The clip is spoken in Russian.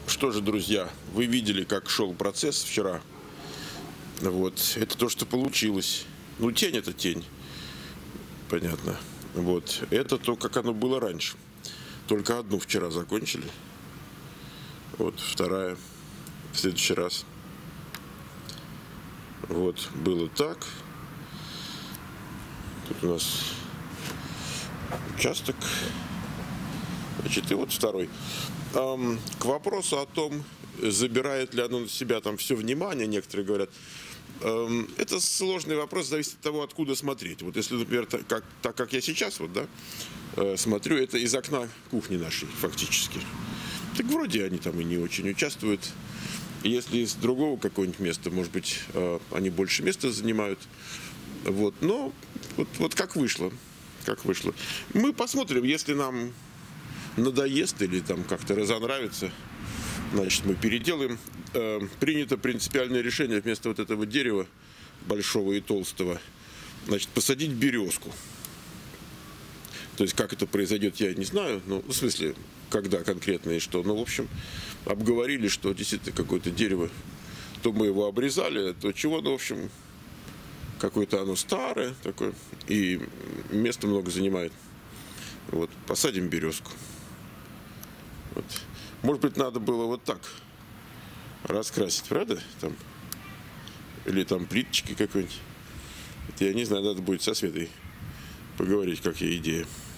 Что же, друзья, вы видели, как шел процесс вчера. Вот, это то, что получилось. Ну, тень — это тень, понятно. Вот, это то, как оно было раньше. Только одну вчера закончили. Вот, вторая в следующий раз. Вот, было так. Тут у нас участок. Значит, и вот второй. К вопросу о том, забирает ли оно на себя там все внимание, некоторые говорят. Это сложный вопрос, зависит от того, откуда смотреть. Вот если, например, так как я сейчас вот, да, смотрю, это из окна кухни нашей фактически. Так вроде они там и не очень участвуют. Если из другого какого-нибудь места, может быть, они больше места занимают. Вот, но вот как вышло. Как вышло. Мы посмотрим, если нам надоест или там как-то разонравится, значит, мы переделаем. Принято принципиальное решение вместо вот этого дерева большого и толстого, значит, посадить березку. То есть, как это произойдет, я не знаю, ну, в смысле, когда конкретно и что. Но, в общем, обговорили, что действительно какое-то дерево, то мы его обрезали, то чего, ну, в общем, какое-то оно старое такое, и места много занимает. Вот, посадим березку. Вот. Может быть, надо было вот так раскрасить, правда? Там, или там плиточки какой-нибудь. Я не знаю, надо будет со Светой поговорить, как ей идея.